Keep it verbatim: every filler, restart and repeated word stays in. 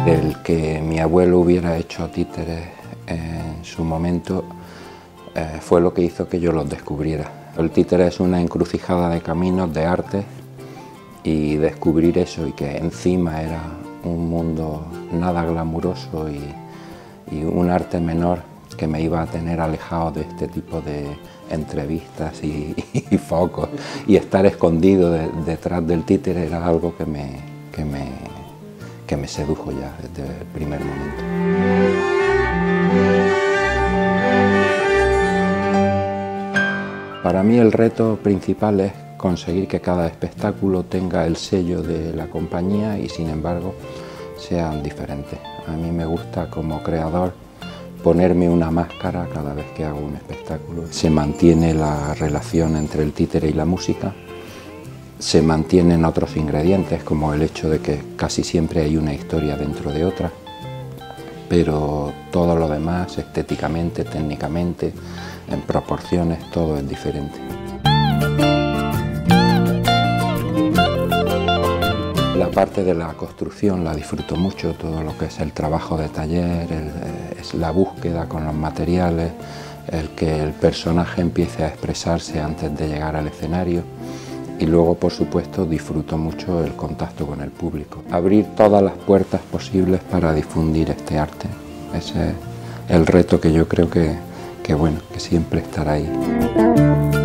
El que mi abuelo hubiera hecho títeres en su momento eh, fue lo que hizo que yo los descubriera. El títere es una encrucijada de caminos, de arte, y descubrir eso y que encima era un mundo nada glamuroso y, y un arte menor que me iba a tener alejado de este tipo de entrevistas y, y focos, y estar escondido de, detrás del títere era algo que me, que me, que me sedujo ya desde el primer momento. Para mí el reto principal es conseguir que cada espectáculo tenga el sello de la compañía y sin embargo sean diferentes. A mí me gusta como creador ponerme una máscara cada vez que hago un espectáculo. Se mantiene la relación entre el títere y la música, se mantienen otros ingredientes como el hecho de que casi siempre hay una historia dentro de otra, pero todo lo demás, estéticamente, técnicamente, en proporciones, todo es diferente. La parte de la construcción la disfruto mucho, todo lo que es el trabajo de taller, el, es la búsqueda con los materiales, el que el personaje empiece a expresarse antes de llegar al escenario y luego, por supuesto, disfruto mucho el contacto con el público. Abrir todas las puertas posibles para difundir este arte, ese es el reto que yo creo que, que, bueno, que siempre estará ahí.